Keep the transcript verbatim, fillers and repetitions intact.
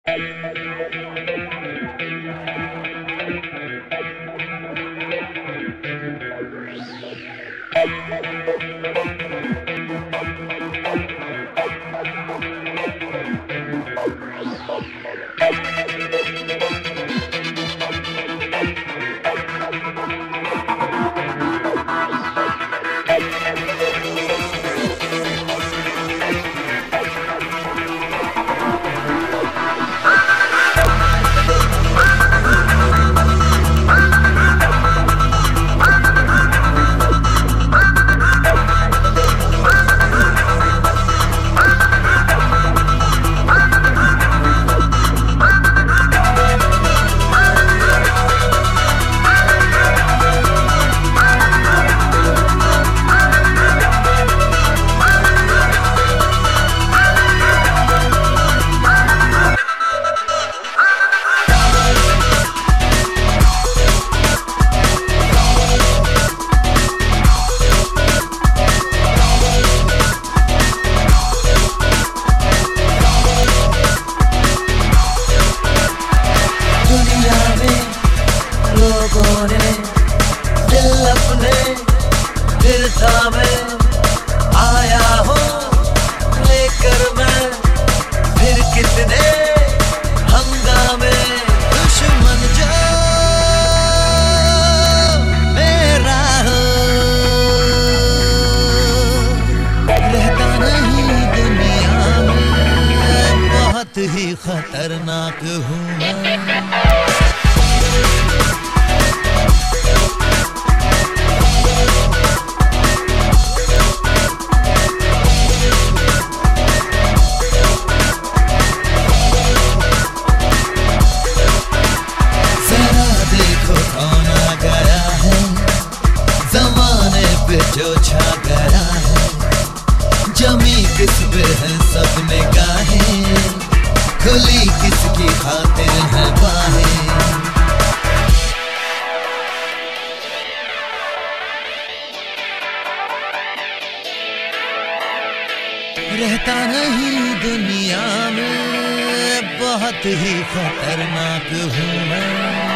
आया हूँ लेकर मैं फिर कितने हंगामे। दुश्मन जो मेरा हो रहता नहीं दुनिया में, बहुत ही खतरनाक हूँ मैं। जो छा गया है जमी किस पे है सब निगाहें, खुली किसकी खातिर है बाहें। रहता नहीं दुनिया में, बहुत ही खतरनाक हूँ मैं।